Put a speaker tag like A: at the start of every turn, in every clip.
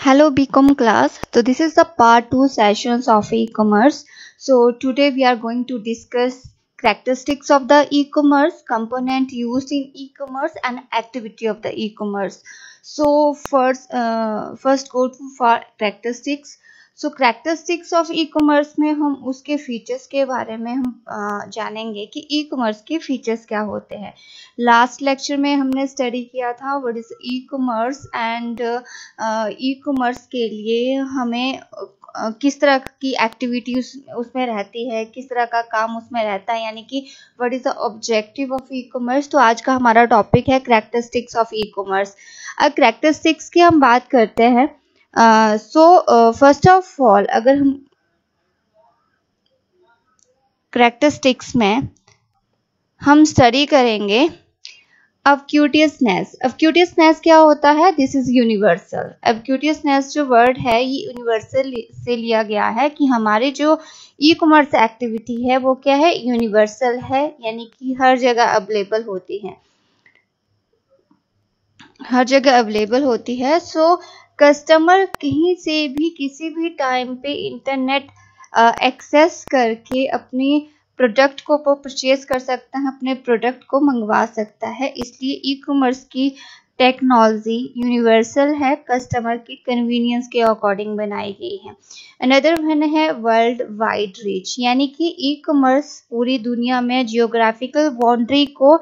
A: Hello BCom class. So this is the part 2 sessions of e-commerce. So today we are going to discuss characteristics of the e-commerce, component used in e-commerce and activity of the e-commerce. So first go to for characteristics. So characteristics of e-commerce में हम उसके features के बारे में हम जानेंगे कि e-commerce के फीचर्स क्या होते हैं. लास्ट लेक्चर में हमने स्टडी किया था what is e commerce and e commerce के लिए हमें किस तरह की एक्टिविटी उसमें रहती है, किस तरह का काम उसमें रहता है, यानी कि what is the objective of e commerce. तो आज का हमारा टॉपिक है characteristics of e commerce. Characteristics की हम बात करते हैं. फर्स्ट ऑफ ऑल अगर हम करैक्टरिस्टिक्स में हम स्टडी करेंगे अब्क्यूटियसनेस. अब्क्यूटियसनेस क्या होता है? This is universal. अब्क्यूटियसनेस जो वर्ड है ये यूनिवर्सल से लिया गया है कि हमारी जो ई कॉमर्स एक्टिविटी है वो क्या है? यूनिवर्सल है, यानी कि हर जगह अवेलेबल होती है, हर जगह अवेलेबल होती है. सो कस्टमर कहीं से भी किसी भी टाइम पे इंटरनेट एक्सेस करके अपनी प्रोडक्ट को परचेज कर सकता है, अपने प्रोडक्ट को मंगवा सकता है. इसलिए ई कॉमर्स की टेक्नोलॉजी यूनिवर्सल है, कस्टमर की कन्वीनियंस के अकॉर्डिंग बनाई गई है. अनदर वन है वर्ल्ड वाइड रीच, यानी कि ई कॉमर्स पूरी दुनिया में जियोग्राफिकल बाउंड्री को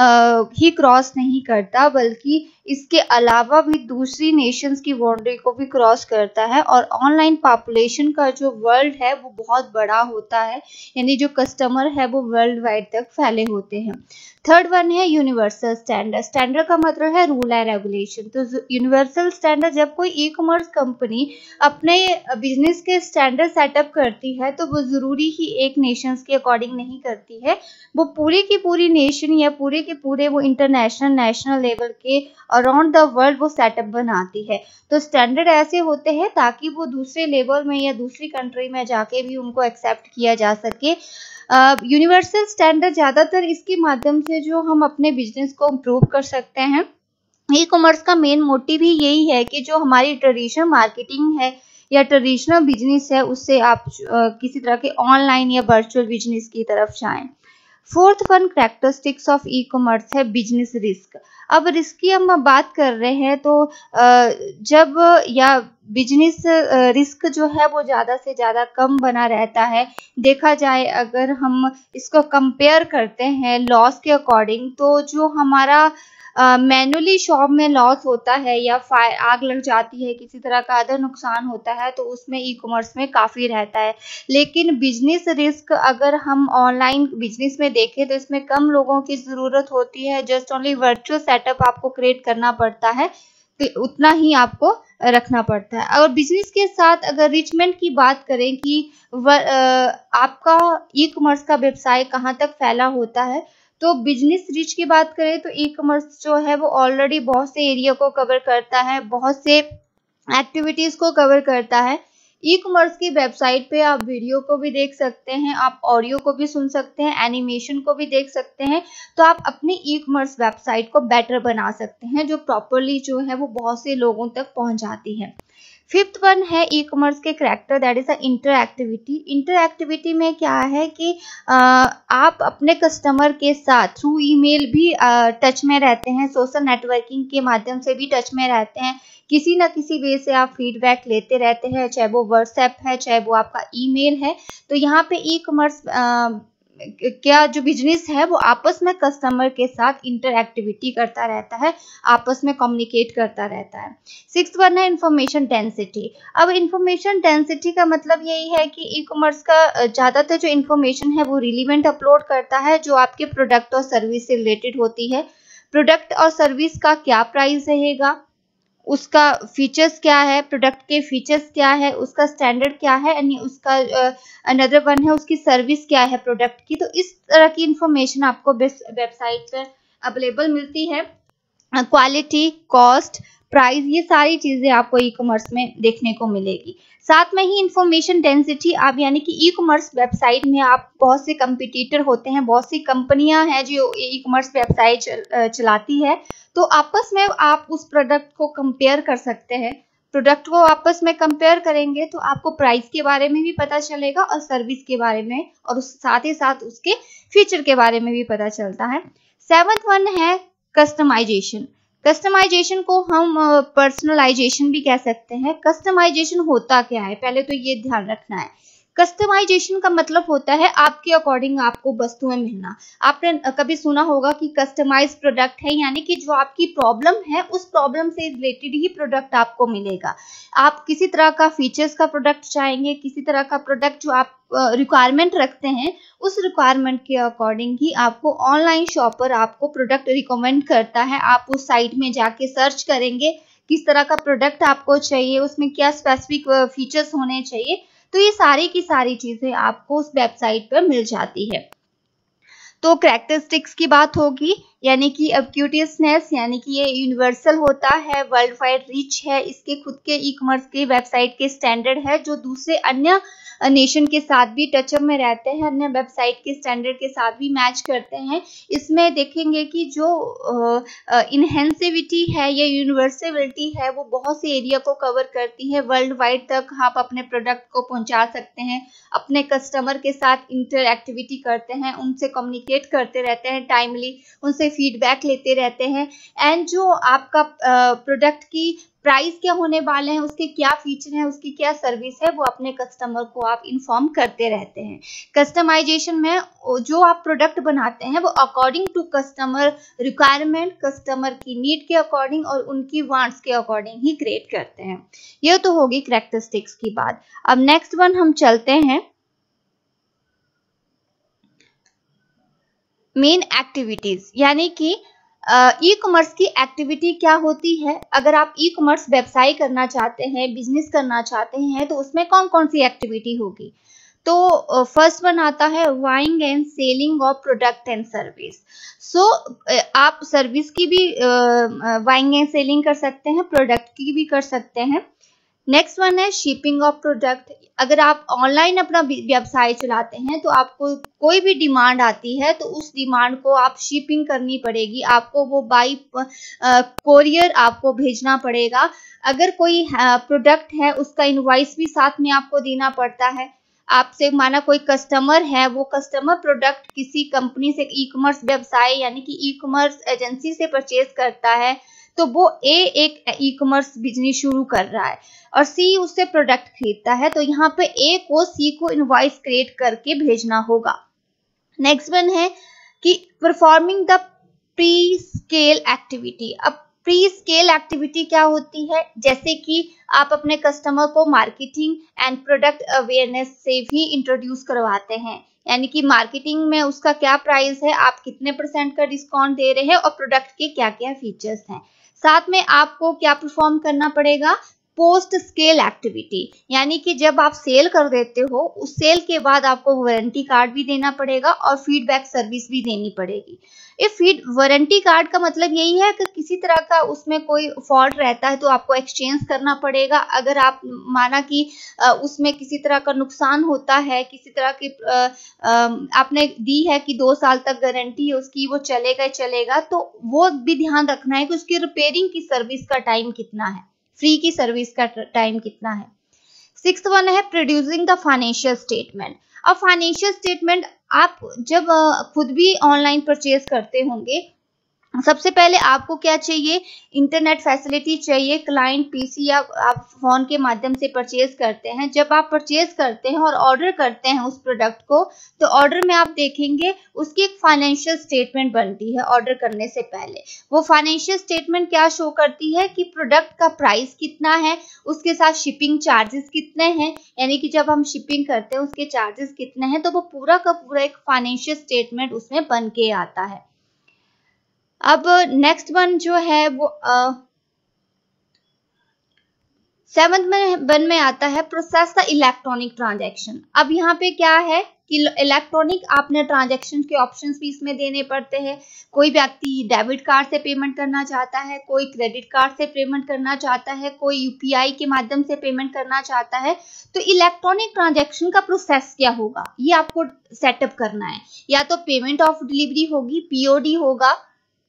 A: ही क्रॉस नहीं करता, बल्कि इसके अलावा भी दूसरी नेशंस की बाउंड्री को भी क्रॉस करता है. और ऑनलाइन पॉपुलेशन का जो वर्ल्ड है वो बहुत बड़ा होता है, यानी जो कस्टमर है वो वर्ल्ड वाइड तक फैले होते हैं. थर्ड वन है यूनिवर्सल स्टैंडर्ड. स्टैंडर्ड का मतलब है रूल एंड रेगुलेशन. तो यूनिवर्सल स्टैंडर्ड, जब कोई ई कॉमर्स कंपनी अपने बिजनेस के स्टैंडर्ड सेटअप करती है तो वो जरूरी ही एक नेशंस के अकॉर्डिंग नहीं करती है, वो पूरी की पूरी नेशन या पूरे के पूरे वो इंटरनेशनल नेशनल लेवल के अराउंड द वर्ल्ड वो सेटअप बनाती है. तो स्टैंडर्ड ऐसे होते हैं ताकि वो दूसरे लेवल में या दूसरी कंट्री में जाके भी उनको एक्सेप्ट किया जा सके. यूनिवर्सल स्टैंडर्ड ज़्यादातर इसके माध्यम से जो हम अपने बिजनेस को इम्प्रूव कर सकते हैं. ई कॉमर्स का मेन मोटिव ही यही है कि जो हमारी ट्रेडिशनल मार्केटिंग है या ट्रेडिशनल बिजनेस है उससे आप किसी तरह के ऑनलाइन या वर्चुअल बिजनेस की तरफ जाएं. Fourth one characteristics of e commerce है बिजनेस रिस्क. अब रिस्क की हम बात कर रहे हैं तो जब या बिजनेस रिस्क जो है वो ज़्यादा से ज़्यादा कम बना रहता है. देखा जाए अगर हम इसको कंपेयर करते हैं लॉस के अकॉर्डिंग, तो जो हमारा मैनुअली शॉप में लॉस होता है या आग लग जाती है, किसी तरह का अदर नुकसान होता है, तो उसमें ई कॉमर्स में काफ़ी रहता है. लेकिन बिजनेस रिस्क अगर हम ऑनलाइन बिजनेस में देखें तो इसमें कम लोगों की ज़रूरत होती है. जस्ट ओनली वर्चुअल सेटअप आपको क्रिएट करना पड़ता है, तो उतना ही आपको रखना पड़ता है. और बिजनेस के साथ अगर रिचमेंट की बात करें कि आपका ई कॉमर्स का व्यवसाय कहाँ तक फैला होता है, तो बिजनेस रीच की बात करें तो ई कॉमर्स जो है वो ऑलरेडी बहुत से एरिया को कवर करता है, बहुत से एक्टिविटीज को कवर करता है. ई कॉमर्स की वेबसाइट पे आप वीडियो को भी देख सकते हैं, आप ऑडियो को भी सुन सकते हैं, एनिमेशन को भी देख सकते हैं. तो आप अपनी ई कॉमर्स वेबसाइट को बेटर बना सकते हैं, जो प्रॉपरली जो है वो बहुत से लोगों तक पहुंच जाती है. फिफ्थ वन है ई कॉमर्स के character, that is interactivity. Interactivity में क्या है कि आप अपने कस्टमर के साथ थ्रू ईमेल भी टच में रहते हैं, सोशल नेटवर्किंग के माध्यम से भी टच में रहते हैं. किसी न किसी वे से आप फीडबैक लेते रहते हैं, चाहे वो व्हाट्सएप है, चाहे वो आपका ईमेल है. तो यहाँ पे ई कॉमर्स क्या जो बिजनेस है वो आपस में कस्टमर के साथ इंटरएक्टिविटी करता रहता है, आपस में कम्युनिकेट करता रहता है. सिक्स्थ वन है इंफॉर्मेशन डेंसिटी. अब इंफॉर्मेशन डेंसिटी का मतलब यही है कि ई कॉमर्स का ज़्यादातर जो इन्फॉर्मेशन है वो रिलीवेंट अपलोड करता है, जो आपके प्रोडक्ट और सर्विस से रिलेटेड होती है. प्रोडक्ट और सर्विस का क्या प्राइस रहेगा, उसका फीचर्स क्या है, प्रोडक्ट के फीचर्स क्या है, उसका स्टैंडर्ड क्या है, यानी उसका अनदर वन है उसकी सर्विस क्या है प्रोडक्ट की. तो इस तरह की इंफॉर्मेशन आपको वेबसाइट पर अवेलेबल मिलती है. क्वालिटी, कॉस्ट, प्राइस, ये सारी चीज़ें आपको ई कॉमर्स में देखने को मिलेगी. साथ में ही इंफॉर्मेशन डेंसिटी, आप यानी कि ई कॉमर्स वेबसाइट में आप बहुत से कंपटीटर होते हैं, बहुत सी कंपनियां हैं जो ई कॉमर्स वेबसाइट चलाती है. तो आपस में आप उस प्रोडक्ट को कंपेयर कर सकते हैं. प्रोडक्ट को आपस में कंपेयर करेंगे तो आपको प्राइस के बारे में भी पता चलेगा और सर्विस के बारे में, और साथ ही साथ उसके फीचर के बारे में भी पता चलता है। 7th वन है कस्टमाइजेशन। कस्टमाइजेशन को हम पर्सनलाइजेशन भी कह सकते हैं। कस्टमाइजेशन होता क्या है, पहले तो ये ध्यान रखना है। कस्टमाइजेशन का मतलब होता है आपके अकॉर्डिंग आपको वस्तुएं मिलना। आपने कभी सुना होगा कि कस्टमाइज प्रोडक्ट है, यानी कि जो आपकी प्रॉब्लम है उस प्रॉब्लम से रिलेटेड ही प्रोडक्ट आपको मिलेगा। आप किसी तरह का फीचर्स का प्रोडक्ट चाहेंगे, किसी तरह का प्रोडक्ट जो आप रिक्वायरमेंट रखते हैं, उस रिक्वायरमेंट के अकॉर्डिंग ही आपको ऑनलाइन शॉपर आपको प्रोडक्ट रिकमेंड करता है। आप उस साइट में जाके सर्च करेंगे किस तरह का प्रोडक्ट आपको चाहिए, उसमें क्या स्पेसिफिक फीचर्स होने चाहिए, तो ये सारी की सारी चीजें आपको उस वेबसाइट पर मिल जाती है। तो कैरेक्टरिस्टिक्स की बात होगी, यानी कि अब्यूटियसनेस, यानी कि ये यूनिवर्सल होता है, वर्ल्ड वाइड रीच है, इसके खुद के ई कॉमर्स के वेबसाइट के स्टैंडर्ड है जो दूसरे अन्य नेशन के साथ भी टचअप में रहते हैं, अन्य वेबसाइट के स्टैंडर्ड के साथ भी मैच करते हैं। इसमें देखेंगे कि जो इनहेंसिविटी है या यूनिवर्सलिटी है वो बहुत से एरिया को कवर करती है। वर्ल्ड वाइड तक आप अपने प्रोडक्ट को पहुंचा सकते हैं, अपने कस्टमर के साथ इंटरएक्टिविटी करते हैं, उनसे कम्युनिकेट करते रहते हैं, टाइमली उनसे फीडबैक लेते रहते हैं, एंड जो आपका प्रोडक्ट की प्राइस क्या होने वाले हैं, उसके क्या फीचर हैं, उसकी क्या सर्विस है, वो अपने कस्टमर को आप इन्फॉर्म करते रहते हैं। कस्टमाइजेशन में जो आप प्रोडक्ट बनाते हैं वो according to customer requirement, customer की नीड के अकॉर्डिंग और उनकी वांट्स के अकॉर्डिंग ही क्रिएट करते हैं। ये तो होगी कैरेक्टरिस्टिक्स की बात। अब नेक्स्ट वन हम चलते हैं मेन एक्टिविटीज, यानी कि ई कॉमर्स की एक्टिविटी क्या होती है। अगर आप ई कॉमर्स व्यवसाय करना चाहते हैं, बिजनेस करना चाहते हैं, तो उसमें कौन कौन सी एक्टिविटी होगी। तो फर्स्ट वन आता है buying and selling of product and service. So आप सर्विस की भी बाइंग एंड सेलिंग कर सकते हैं, प्रोडक्ट की भी कर सकते हैं। नेक्स्ट वन है शिपिंग ऑफ प्रोडक्ट। अगर आप ऑनलाइन अपना व्यवसाय चलाते हैं तो आपको कोई भी डिमांड आती है तो उस डिमांड को आप शिपिंग करनी पड़ेगी, आपको वो बाई कोरियर आपको भेजना पड़ेगा। अगर कोई प्रोडक्ट है उसका इनवॉइस भी साथ में आपको देना पड़ता है। आपसे माना कोई कस्टमर है, वो कस्टमर प्रोडक्ट किसी कंपनी से ई कॉमर्स व्यवसाय यानी कि ई कॉमर्स एजेंसी से परचेज करता है, तो वो एक ई कॉमर्स बिजनेस शुरू कर रहा है और सी उससे प्रोडक्ट खरीदता है, तो यहाँ पे ए को सी को इनवॉइस क्रिएट करके भेजना होगा। नेक्स्ट वन है कि performing the pre scale activity. अब प्री स्केल एक्टिविटी क्या होती है, जैसे कि आप अपने कस्टमर को मार्केटिंग एंड प्रोडक्ट अवेयरनेस से भी इंट्रोड्यूस करवाते हैं, यानी कि मार्केटिंग में उसका क्या प्राइस है, आप कितने % का डिस्काउंट दे रहे हैं और प्रोडक्ट के क्या क्या फीचर्स हैं। साथ में आपको क्या परफॉर्म करना पड़ेगा, पोस्ट स्केल एक्टिविटी, यानी कि जब आप सेल कर देते हो उस सेल के बाद आपको वारंटी कार्ड भी देना पड़ेगा और फीडबैक सर्विस भी देनी पड़ेगी। वारंटी कार्ड का मतलब यही है कि किसी तरह का उसमें कोई फॉल्ट रहता है तो आपको एक्सचेंज करना पड़ेगा। अगर आप माना कि उसमें किसी तरह का नुकसान होता है, किसी तरह की आपने दी है कि 2 साल तक गारंटी है उसकी, वो चलेगा, तो वो भी ध्यान रखना है कि उसकी रिपेयरिंग की सर्विस का टाइम कितना है, फ्री की सर्विस का टाइम कितना है। 6th वन है प्रोड्यूसिंग द फाइनेंशियल स्टेटमेंट। अब फाइनेंशियल स्टेटमेंट आप जब खुद भी ऑनलाइन परचेज करते होंगे, सबसे पहले आपको क्या चाहिए, इंटरनेट फैसिलिटी चाहिए, क्लाइंट पीसी या आप फोन के माध्यम से परचेज करते हैं। जब आप परचेज करते हैं और ऑर्डर करते हैं उस प्रोडक्ट को, तो ऑर्डर में आप देखेंगे उसकी एक फाइनेंशियल स्टेटमेंट बनती है ऑर्डर करने से पहले। वो फाइनेंशियल स्टेटमेंट क्या शो करती है कि प्रोडक्ट का प्राइस कितना है, उसके साथ शिपिंग चार्जेस कितने हैं, यानी कि जब हम शिपिंग करते हैं उसके चार्जेस कितने हैं, तो वो पूरा का पूरा एक फाइनेंशियल स्टेटमेंट उसमें बन के आता है। अब नेक्स्ट वन जो है वो 7th वन में आता है प्रोसेस द इलेक्ट्रॉनिक ट्रांजैक्शन। अब यहाँ पे क्या है कि इलेक्ट्रॉनिक आपने ट्रांजैक्शन के ऑप्शंस भी इसमें देने पड़ते हैं। कोई व्यक्ति डेबिट कार्ड से पेमेंट करना चाहता है, कोई क्रेडिट कार्ड से पेमेंट करना चाहता है, कोई यूपीआई के माध्यम से पेमेंट करना चाहता है, तो इलेक्ट्रॉनिक ट्रांजैक्शन का प्रोसेस क्या होगा ये आपको सेटअप करना है। या तो पेमेंट ऑफ डिलीवरी होगी, पीओडी होगा,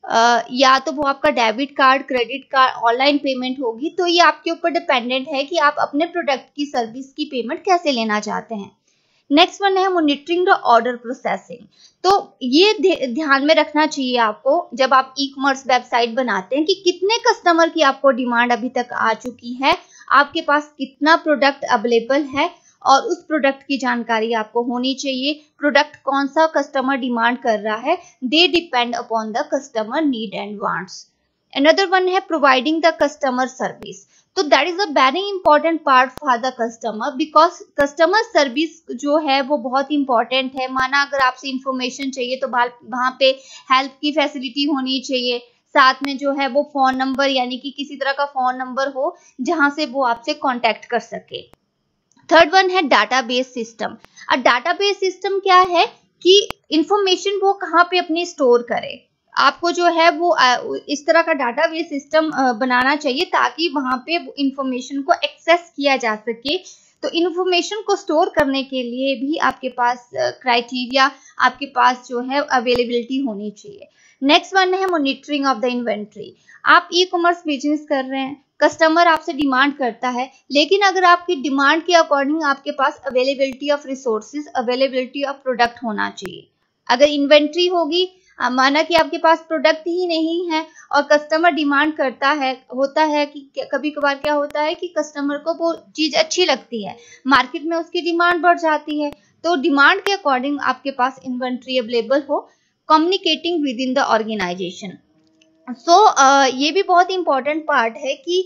A: या तो वो आपका debit card, credit card, online payment होगी। तो ये आपके ऊपर डिपेंडेंट है कि आप अपने प्रोडक्ट की सर्विस की पेमेंट कैसे लेना चाहते हैं। नेक्स्ट वन है मॉनिटरिंग द ऑर्डर प्रोसेसिंग। तो ये ध्यान में रखना चाहिए आपको जब आप ई कॉमर्स वेबसाइट बनाते हैं कि कितने कस्टमर की आपको डिमांड अभी तक आ चुकी है, आपके पास कितना प्रोडक्ट अवेलेबल है, और उस प्रोडक्ट की जानकारी आपको होनी चाहिए। प्रोडक्ट कौन सा कस्टमर डिमांड कर रहा है, they depend upon the customer need and wants. Another one है प्रोवाइडिंग द कस्टमर सर्विस। तो that is a very important part for the customer, because customer service जो है वो बहुत इंपॉर्टेंट है। माना अगर आपसे इंफॉर्मेशन चाहिए तो वहां पे हेल्प की फैसिलिटी होनी चाहिए, साथ में जो है वो फोन नंबर, यानी कि किसी तरह का फोन नंबर हो जहां से वो आपसे कांटेक्ट कर सके। थर्ड वन है डाटाबेस सिस्टम। अब डाटाबेस सिस्टम क्या है कि इंफॉर्मेशन वो कहाँ पे अपनी स्टोर करे। आपको जो है वो इस तरह का डाटाबेस सिस्टम बनाना चाहिए ताकि वहां पे इंफॉर्मेशन को एक्सेस किया जा सके। तो इंफॉर्मेशन को स्टोर करने के लिए भी आपके पास क्राइटेरिया, आपके पास जो है अवेलेबिलिटी होनी चाहिए। नेक्स्ट वन है मॉनिटरिंग ऑफ द इन्वेंट्री। आप ई कॉमर्स बिजनेस कर रहे हैं, कस्टमर आपसे डिमांड करता है, लेकिन अगर आपकी डिमांड के अकॉर्डिंग आपके पास availability of resources, availability of product होना चाहिए। अगर इन्वेंट्री होगी, माना कि आपके पास प्रोडक्ट ही नहीं है और कस्टमर डिमांड करता है, होता है कि कभी कभार क्या होता है कि कस्टमर को वो चीज अच्छी लगती है, मार्केट में उसकी डिमांड बढ़ जाती है। तो डिमांड के अकॉर्डिंग आपके पास इन्वेंट्री अवेलेबल हो। Communicating within the organization. So ये भी बहुत इंपॉर्टेंट पार्ट है कि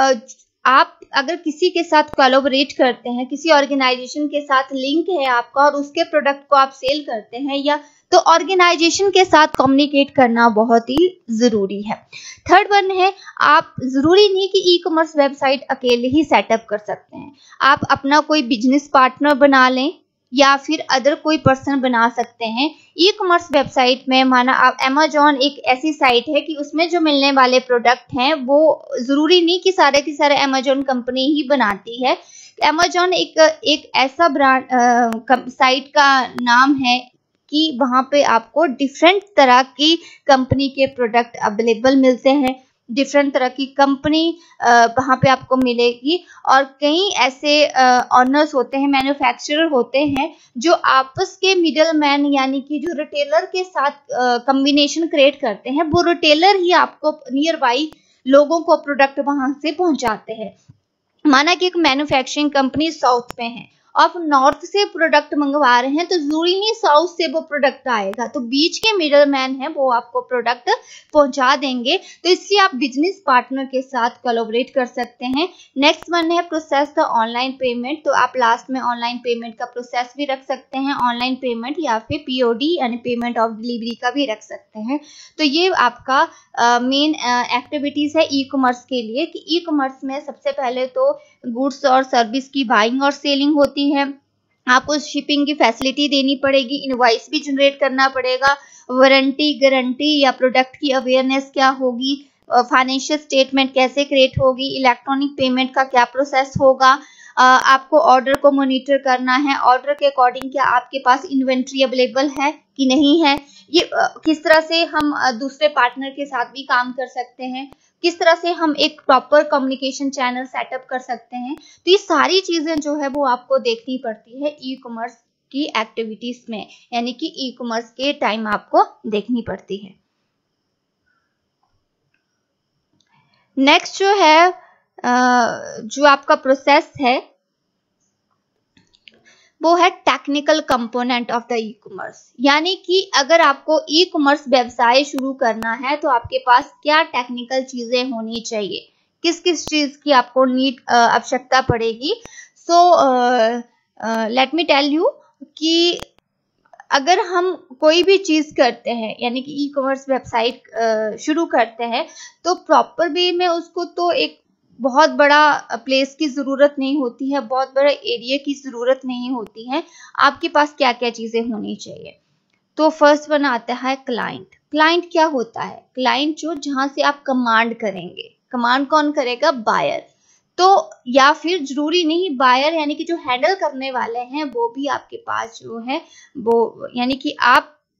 A: आप अगर किसी के साथ कोलैबोरेट करते हैं, किसी ऑर्गेनाइजेशन के साथ लिंक है आपका और उसके प्रोडक्ट को आप सेल करते हैं, या तो ऑर्गेनाइजेशन के साथ कम्युनिकेट करना बहुत ही जरूरी है। थर्ड वन है, आप जरूरी नहीं कि ई कॉमर्स वेबसाइट अकेले ही सेटअप कर सकते हैं। आप अपना कोई बिजनेस पार्टनर बना लें या फिर अदर कोई पर्सन बना सकते हैं। ई कॉमर्स वेबसाइट में माना आप अमेजॉन एक ऐसी साइट है कि उसमें जो मिलने वाले प्रोडक्ट हैं वो जरूरी नहीं कि सारे के सारे अमेजॉन कंपनी ही बनाती है। अमेजॉन एक ऐसा ब्रांड साइट का नाम है कि वहां पे आपको डिफरेंट तरह की कंपनी के प्रोडक्ट अवेलेबल मिलते हैं, डिफरेंट तरह की कंपनी वहां पे आपको मिलेगी। और कई ऐसे ऑनर्स होते हैं, मैन्युफैक्चरर होते हैं जो आपस के मिडल मैन, यानी कि जो रिटेलर के साथ कॉम्बिनेशन क्रिएट करते हैं, वो रिटेलर ही आपको नियर बाई लोगों को प्रोडक्ट वहां से पहुंचाते हैं। माना कि एक मैन्युफैक्चरिंग कंपनी साउथ में है, आप नॉर्थ से प्रोडक्ट मंगवा रहे हैं, तो जरूरी नहीं साउथ से वो प्रोडक्ट आएगा, तो बीच के मिडल मैन है वो आपको प्रोडक्ट पहुंचा देंगे। तो इसलिए आप बिजनेस पार्टनर के साथ कोलैबोरेट कर सकते हैं। नेक्स्ट वन है प्रोसेस द ऑनलाइन पेमेंट। तो आप लास्ट में ऑनलाइन पेमेंट का प्रोसेस भी रख सकते हैं, ऑनलाइन पेमेंट या फिर पीओडी यानी पेमेंट ऑफ डिलीवरी का भी रख सकते हैं। तो ये आपका मेन एक्टिविटीज है ई कॉमर्स के लिए कि ई कॉमर्स में सबसे पहले तो गुड्स और सर्विस की बाइंग और सेलिंग होती है। आपको शिपिंग की फैसिलिटी देनी पड़ेगी, इनवॉइस भी जनरेट करना पड़ेगा, वारंटी, गारंटी या प्रोडक्ट की अवेयरनेस क्या होगी, फाइनेंशियल स्टेटमेंट कैसे क्रिएट होगी, इलेक्ट्रॉनिक पेमेंट का क्या प्रोसेस होगा, आपको ऑर्डर को मॉनिटर करना है, ऑर्डर के अकॉर्डिंग क्या आपके पास इन्वेंट्री अवेलेबल है कि नहीं है, ये किस तरह से हम दूसरे पार्टनर के साथ भी काम कर सकते हैं, किस तरह से हम एक प्रॉपर कम्युनिकेशन चैनल सेटअप कर सकते हैं। तो ये सारी चीजें जो है वो आपको देखनी पड़ती है ई कॉमर्स की एक्टिविटीज में, यानी कि ई कॉमर्स के टाइम आपको देखनी पड़ती है। नेक्स्ट जो है जो आपका प्रोसेस है वो है technical component of the e commerce. यानी कि अगर आपको ई कॉमर्स व्यवसाय शुरू करना है तो आपके पास क्या टेक्निकल चीजें होनी चाहिए, किस किस चीज की आपको आवश्यकता पड़ेगी। So let me tell you कि अगर हम कोई भी चीज करते हैं, यानी कि ई कॉमर्स वेबसाइट शुरू करते हैं, तो प्रॉपर वे में उसको तो एक बहुत बड़ा प्लेस की जरूरत नहीं होती है, बहुत बड़ा एरिया की जरूरत नहीं होती है। आपके पास क्या क्या चीजें होनी चाहिए। तो फर्स्ट वन आता है क्लाइंट। क्लाइंट क्या होता है? क्लाइंट जो जहां से आप कमांड करेंगे। कमांड कौन करेगा? बायर। तो या फिर जरूरी नहीं बायर, यानी कि जो हैंडल करने वाले हैं वो भी आपके पास जो है वो, यानी कि आप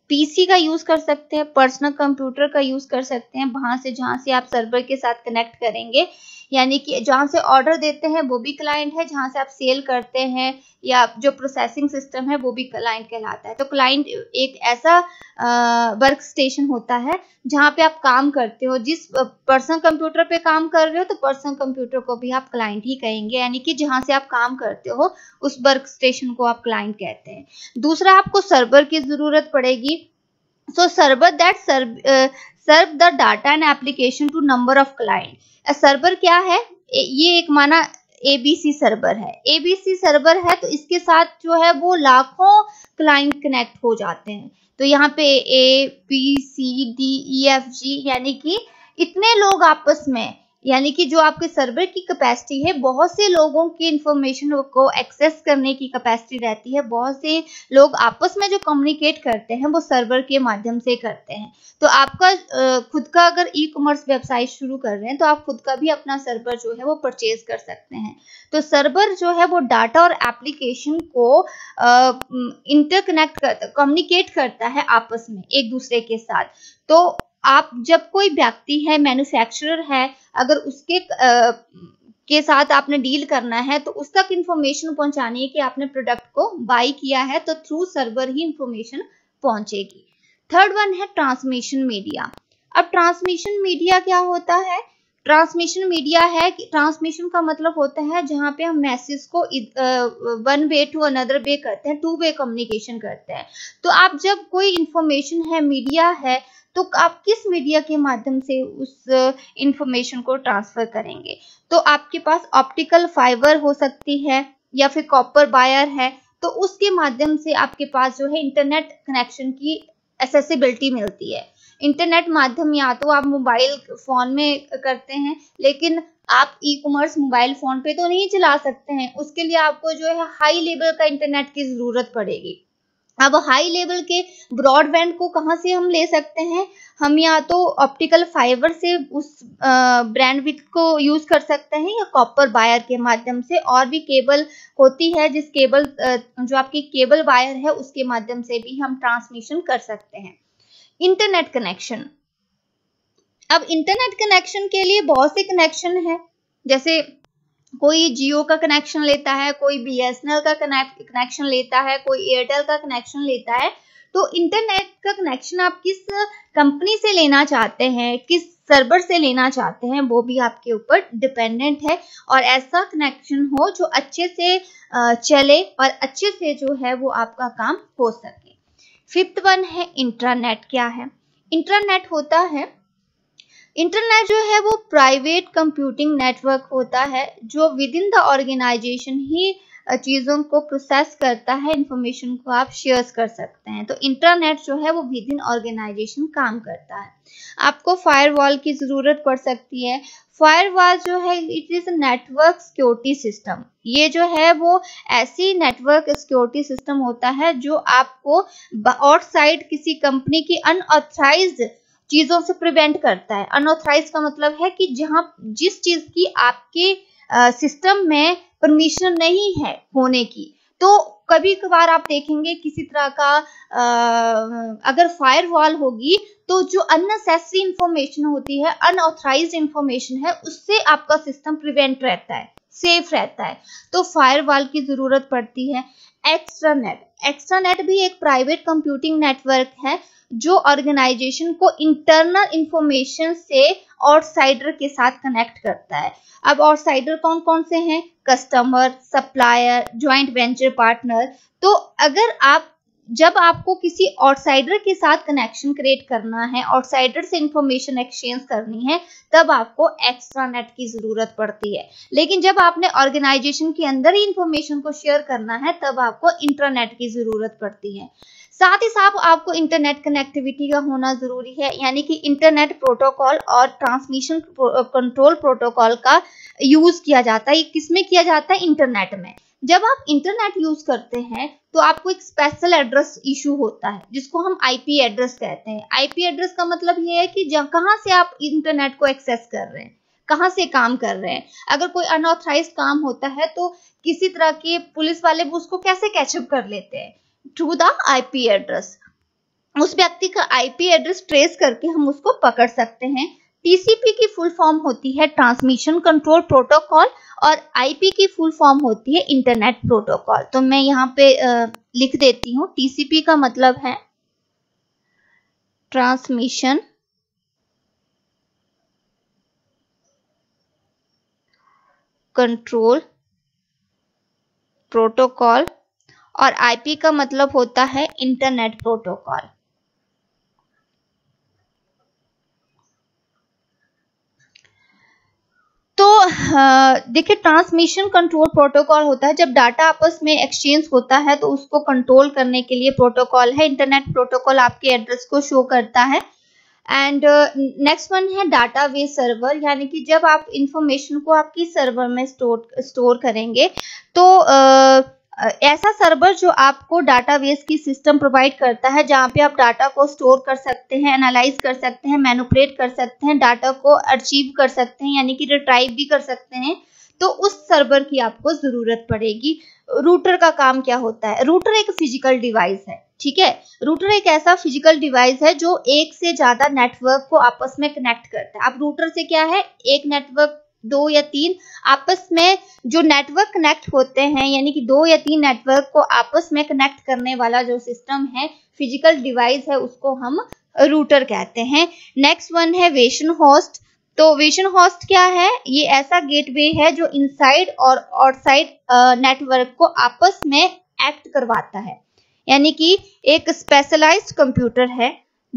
A: पीसी का यूज कर सकते हैं, पर्सनल कंप्यूटर का यूज कर सकते हैं, वहां से जहां से आप सर्वर के साथ कनेक्ट करेंगे, यानी कि जहां से ऑर्डर देते हैं वो भी क्लाइंट है, जहां से आप सेल करते हैं या जो प्रोसेसिंग सिस्टम है वो भी क्लाइंट कहलाता है। तो क्लाइंट एक ऐसा वर्क स्टेशन होता है जहां पे आप काम करते हो। जिस पर्सनल कंप्यूटर पे काम कर रहे हो तो पर्सनल कंप्यूटर को भी आप क्लाइंट ही कहेंगे, यानी कि जहां से आप काम करते हो उस वर्क स्टेशन को आप क्लाइंट कहते हैं। दूसरा, आपको सर्वर की जरूरत पड़ेगी। So server that serve the data and application to number of client. Server क्या है? ये एक माना एबीसी सर्वर है। एबीसी सर्वर है तो इसके साथ जो है वो लाखों क्लाइंट कनेक्ट हो जाते हैं। तो यहाँ पे A B C D E F G यानी कि इतने लोग आपस में, यानी कि जो आपके सर्वर की कैपेसिटी है, बहुत से लोगों की इंफॉर्मेशन को एक्सेस करने की कैपेसिटी रहती है। बहुत से लोग आपस में जो कम्युनिकेट करते हैं वो सर्वर के माध्यम से करते हैं। तो आपका खुद का अगर ई कॉमर्स वेबसाइट शुरू कर रहे हैं तो आप खुद का भी अपना सर्वर जो है वो परचेज कर सकते हैं। तो सर्वर जो है वो डाटा और एप्लीकेशन को इंटरकनेक्ट करता, कम्युनिकेट करता है आपस में एक दूसरे के साथ। तो आप जब कोई व्यक्ति है, मैन्युफैक्चरर है, अगर उसके के साथ आपने डील करना है तो उस तक इंफॉर्मेशन पहुंचानी है कि आपने प्रोडक्ट को बाय किया है, तो थ्रू सर्वर ही इंफॉर्मेशन पहुंचेगी। थर्ड वन है ट्रांसमिशन मीडिया। अब ट्रांसमिशन मीडिया क्या होता है? ट्रांसमिशन मीडिया है कि ट्रांसमिशन का मतलब होता है जहां पे हम मैसेज को one way to another way करते हैं, टू वे कम्युनिकेशन करते हैं। तो आप जब कोई इंफॉर्मेशन है, मीडिया है, तो आप किस मीडिया के माध्यम से उस इंफॉर्मेशन को ट्रांसफर करेंगे? तो आपके पास ऑप्टिकल फाइबर हो सकती है या फिर कॉपर वायर है, तो उसके माध्यम से आपके पास जो है इंटरनेट कनेक्शन की एक्सेसिबिलिटी मिलती है। इंटरनेट माध्यम या तो आप मोबाइल फोन में करते हैं, लेकिन आप ई कॉमर्स मोबाइल फोन पे तो नहीं चला सकते हैं, उसके लिए आपको जो है हाई लेवल का इंटरनेट की जरूरत पड़ेगी। अब हाई लेवल के ब्रॉडबैंड को कहाँ से हम ले सकते हैं? हम या तो ऑप्टिकल फाइबर से उस बैंडविड्थ को यूज कर सकते हैं या कॉपर वायर के माध्यम से, और भी केबल होती है जिस केबल जो आपकी केबल वायर है उसके माध्यम से भी हम ट्रांसमिशन कर सकते हैं। Internet connection. अब इंटरनेट कनेक्शन के लिए बहुत से कनेक्शन है, जैसे कोई जियो का कनेक्शन लेता है, कोई बीएसएनएल का कनेक्शन लेता है, कोई एयरटेल का कनेक्शन लेता है। तो इंटरनेट का कनेक्शन आप किस कंपनी से लेना चाहते हैं, किस सर्वर से लेना चाहते हैं, वो भी आपके ऊपर डिपेंडेंट है, और ऐसा कनेक्शन हो जो अच्छे से चले और अच्छे से जो है वो आपका काम हो सके। फिफ्थ वन है इंट्रानेट। क्या है? इंट्रानेट होता है, इंटरनेट जो है वो प्राइवेट कंप्यूटिंग नेटवर्क होता है जो विद इन द ऑर्गेनाइजेशन ही चीज़ों को प्रोसेस करता है, इंफॉर्मेशन को आप शेयर कर सकते हैं। तो इंटरनेट जो है वो विद इन ऑर्गेनाइजेशन काम करता है। आपको फायरवॉल की ज़रूरत पड़ सकती है। फायरवॉल जो है it is network security system. ये जो है वो ऐसी नेटवर्क सिक्योरिटी सिस्टम होता है जो आपको आउटसाइड किसी कंपनी की अनऑथराइज्ड चीजों से प्रिवेंट करता है। अनऑथराइज का मतलब है कि जहां जिस चीज की आपके सिस्टम में परमिशन नहीं है होने की। तो कभी कभार आप देखेंगे किसी तरह का अगर फायरवॉल होगी तो जो अननेसेसरी इंफॉर्मेशन होती है, अनऑथराइज्ड इंफॉर्मेशन है, उससे आपका सिस्टम प्रिवेंट रहता है, सेफ रहता है। तो फायरवॉल की जरूरत पड़ती है। एक्स्ट्रानेट। एक्स्ट्रानेट भी एक प्राइवेट कंप्यूटिंग नेटवर्क है जो ऑर्गेनाइजेशन को इंटरनल इंफॉर्मेशन से आउटसाइडर के साथ कनेक्ट करता है। अब आउटसाइडर कौन कौन से हैं? Customer, supplier, joint venture partner. तो अगर आप जब आपको किसी आउटसाइडर के साथ कनेक्शन क्रिएट करना है, आउटसाइडर से इंफॉर्मेशन एक्सचेंज करनी है, तब आपको एक्स्ट्रानेट की जरूरत पड़ती है। लेकिन जब आपने ऑर्गेनाइजेशन के अंदर ही इंफॉर्मेशन को शेयर करना है तब आपको इंटरनेट की जरूरत पड़ती है। साथ ही साथ आपको इंटरनेट कनेक्टिविटी का होना जरूरी है, यानी कि इंटरनेट प्रोटोकॉल और ट्रांसमिशन कंट्रोल प्रोटोकॉल का यूज किया जाता है। किसमें किया जाता है? इंटरनेट में। जब आप इंटरनेट यूज करते हैं तो आपको एक स्पेशल एड्रेस इशू होता है जिसको हम आईपी एड्रेस कहते हैं। आईपी एड्रेस का मतलब ये है कि कहां से आप इंटरनेट को एक्सेस कर रहे हैं, कहां से काम कर रहे हैं। अगर कोई अनऑथराइज्ड काम होता है तो किसी तरह के पुलिस वाले उसको कैसे कैचअप कर लेते हैं? Through the IP address. उस व्यक्ति का आईपी एड्रेस ट्रेस करके हम उसको पकड़ सकते हैं। टीसीपी की फुल फॉर्म होती है ट्रांसमिशन कंट्रोल प्रोटोकॉल और आईपी की फुल फॉर्म होती है इंटरनेट प्रोटोकॉल। तो मैं यहाँ पे लिख देती हूँ। टीसीपी का मतलब है ट्रांसमिशन कंट्रोल प्रोटोकॉल और आईपी का मतलब होता है इंटरनेट प्रोटोकॉल। तो देखिए, ट्रांसमिशन कंट्रोल प्रोटोकॉल होता है जब डाटा आपस में एक्सचेंज होता है तो उसको कंट्रोल करने के लिए प्रोटोकॉल है। इंटरनेट प्रोटोकॉल आपके एड्रेस को शो करता है। एंड नेक्स्ट वन है डाटाबेस सर्वर, यानी कि जब आप इंफॉर्मेशन को आपकी सर्वर में स्टोर करेंगे तो ऐसा सर्वर जो आपको डाटाबेस की सिस्टम प्रोवाइड करता है, जहाँ पे आप डाटा को स्टोर कर सकते हैं, एनालाइज कर सकते हैं, मैनिपुलेट कर सकते हैं, डाटा को अचीव कर सकते हैं, यानी कि रिट्राइव भी कर सकते हैं। तो उस सर्वर की आपको जरूरत पड़ेगी। रूटर का काम क्या होता है? रूटर एक फिजिकल डिवाइस है, ठीक है। रूटर एक ऐसा फिजिकल डिवाइस है जो एक से ज्यादा नेटवर्क को आपस में कनेक्ट करता है। अब रूटर से क्या है, एक नेटवर्क, दो या तीन आपस में जो नेटवर्क कनेक्ट होते हैं, यानी कि दो या तीन नेटवर्क को आपस में कनेक्ट करने वाला जो सिस्टम है, फिजिकल डिवाइस है, उसको हम रूटर कहते हैं। नेक्स्ट वन है वेशन होस्ट। तो वेशन होस्ट क्या है? ये ऐसा गेटवे है जो इनसाइड और आउटसाइड नेटवर्क को आपस में एक्ट करवाता है, यानी कि एक स्पेशलाइज्ड कंप्यूटर है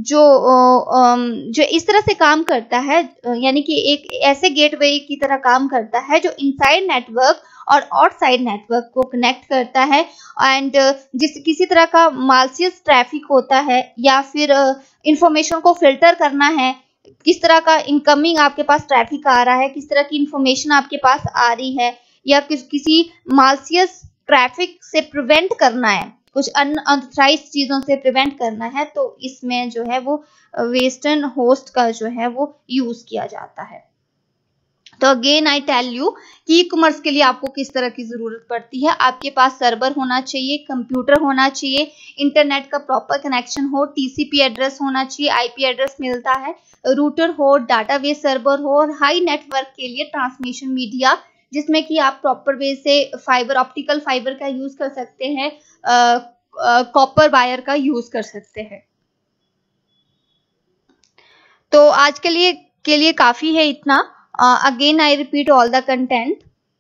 A: जो इस तरह से काम करता है, यानी कि एक ऐसे गेटवे की तरह काम करता है जो इनसाइड नेटवर्क और आउटसाइड नेटवर्क को कनेक्ट करता है। एंड किसी तरह का मालसियस ट्रैफिक होता है या फिर इंफॉर्मेशन को फिल्टर करना है, किस तरह का इनकमिंग आपके पास ट्रैफिक आ रहा है, किस तरह की इंफॉर्मेशन आपके पास आ रही है, या किसी मालसियस ट्रैफिक से प्रिवेंट करना है, कुछ अनऑथराइज्ड चीजों से प्रिवेंट करना है, तो इसमें जो है वो वेस्टर्न होस्ट का जो है वो यूज किया जाता है। तो अगेन आई टेल यू कि ई कॉमर्स के लिए आपको किस तरह की जरूरत पड़ती है। आपके पास सर्वर होना चाहिए, कंप्यूटर होना चाहिए, इंटरनेट का प्रॉपर कनेक्शन हो, टीसीपी एड्रेस होना चाहिए, आईपी एड्रेस मिलता है, रूटर हो, डाटाबेस सर्वर हो, और हाई नेटवर्क के लिए ट्रांसमिशन मीडिया, जिसमें कि आप प्रॉपर वे से फाइबर, ऑप्टिकल फाइबर का यूज कर सकते हैं, कॉपर वायर का यूज कर सकते हैं। तो आज के लिए काफी है इतना। Again I repeat all the content.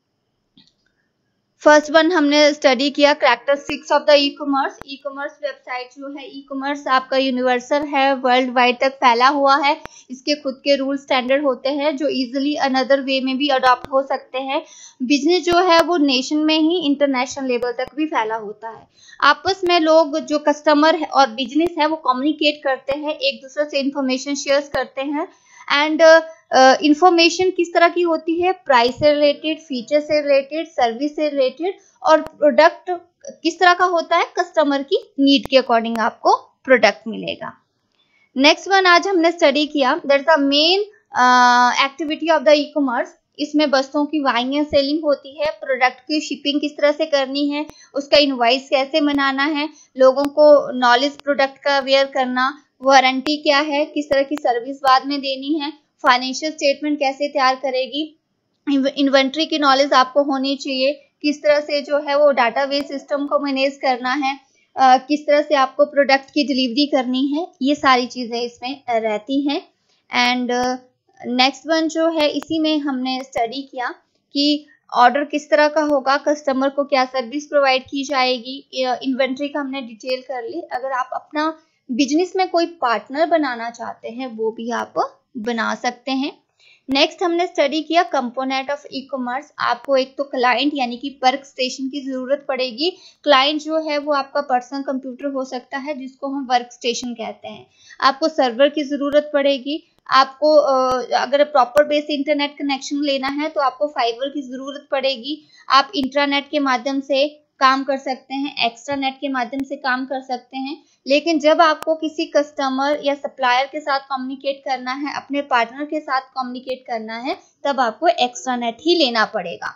A: First one हमने स्टडी किया characteristics of the e commerce. E commerce website जो है, ई कॉमर्स आपका यूनिवर्सल है, वर्ल्ड वाइड तक फैला हुआ है। इसके खुद के रूल स्टैंडर्ड होते हैं जो इजीली अनदर वे में भी अडॉप्ट हो सकते हैं। बिजनेस जो है वो नेशन में ही इंटरनेशनल लेवल तक भी फैला होता है। आपस में लोग जो कस्टमर है और बिजनेस है वो कम्युनिकेट करते हैं, एक दूसरे से इंफॉर्मेशन शेयर करते हैं। एंड इंफॉर्मेशन किस तरह की होती है? प्राइस से रिलेटेड, फीचर से रिलेटेड, सर्विस से रिलेटेड, और प्रोडक्ट किस तरह का होता है? कस्टमर की नीड के अकॉर्डिंग आपको प्रोडक्ट मिलेगा। नेक्स्ट वन आज हमने स्टडी किया, that's the main activity of the e commerce. इसमें वस्तुओं की बाइंग एंड सेलिंग होती है, प्रोडक्ट की शिपिंग किस तरह से करनी है, उसका इनवॉइस कैसे बनाना है, लोगों को नॉलेज प्रोडक्ट का अवेयर करना, वारंटी क्या है, किस तरह की सर्विस बाद में देनी है, फाइनेंशियल स्टेटमेंट कैसे तैयार करेगी, इन्वेंट्री की नॉलेज आपको होनी चाहिए, किस तरह से जो है वो डाटाबेस सिस्टम को मैनेज करना है, किस तरह से आपको प्रोडक्ट की डिलीवरी करनी है, ये सारी चीजें इसमें रहती हैं। एंड नेक्स्ट वन जो है, इसी में हमने स्टडी किया कि ऑर्डर किस तरह का होगा, कस्टमर को क्या सर्विस प्रोवाइड की जाएगी, इन्वेंट्री का हमने डिटेल कर ली। अगर आप अपना बिजनेस में कोई पार्टनर बनाना चाहते हैं वो भी आप बना सकते हैं। नेक्स्ट हमने स्टडी किया कंपोनेंट ऑफ ई कॉमर्स। आपको एक तो क्लाइंट यानी कि वर्क स्टेशन की जरूरत पड़ेगी। क्लाइंट जो है वो आपका पर्सनल कंप्यूटर हो सकता है जिसको हम वर्क स्टेशन कहते हैं। आपको सर्वर की जरूरत पड़ेगी। आपको अगर प्रॉपर बेस इंटरनेट कनेक्शन लेना है तो आपको फाइबर की जरूरत पड़ेगी। आप इंट्रानेट के माध्यम से काम कर सकते हैं, एक्स्ट्रा नेट के माध्यम से काम कर सकते हैं। लेकिन जब आपको किसी कस्टमर या सप्लायर के साथ कम्युनिकेट करना है, अपने पार्टनर के साथ कम्युनिकेट करना है, तब आपको एक्स्ट्रा नेट ही लेना पड़ेगा।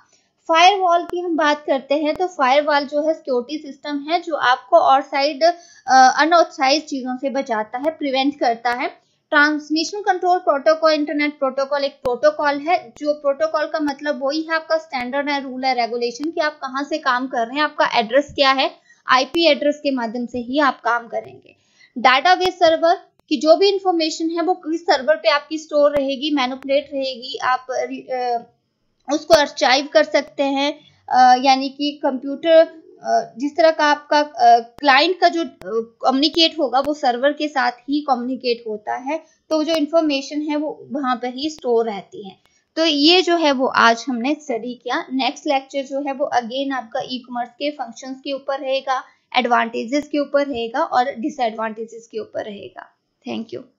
A: फायरवॉल की हम बात करते हैं तो फायरवॉल जो है सिक्योरिटी सिस्टम है जो आपको और साइड अनऑथराइज्ड चीजों से बचाता है, प्रिवेंट करता है। Transmission control protocol, internet protocol एक प्रोटोकॉल है, जो प्रोटोकॉल का मतलब वही है आपका स्टैंडर्ड है, रूल है, रेगुलेशन कि आप कहाँ से काम कर रहे हैं, आपका एड्रेस क्या है, आईपी एड्रेस के माध्यम से ही आप काम करेंगे। डाटाबेस सर्वर कि जो भी इंफॉर्मेशन है वो किस सर्वर पे आपकी स्टोर रहेगी, मैनिपुलेट रहेगी, आप उसको अर्चाइव कर सकते हैं, यानी कि कंप्यूटर जिस तरह का आपका क्लाइंट का जो कम्युनिकेट होगा वो सर्वर के साथ ही कम्युनिकेट होता है, तो जो इंफॉर्मेशन है वो वहां पर ही स्टोर रहती है। तो ये जो है वो आज हमने स्टडी किया। नेक्स्ट लेक्चर जो है वो अगेन आपका ई कॉमर्स के फंक्शंस के ऊपर रहेगा, एडवांटेजेस के ऊपर रहेगा और डिसएडवांटेजेस के ऊपर रहेगा। Thank you.